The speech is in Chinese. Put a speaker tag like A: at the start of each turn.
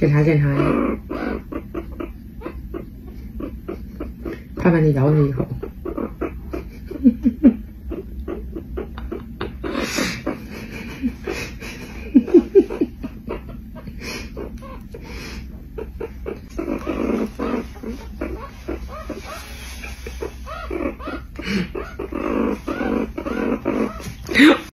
A: 检查检查你，看看你摇它以后。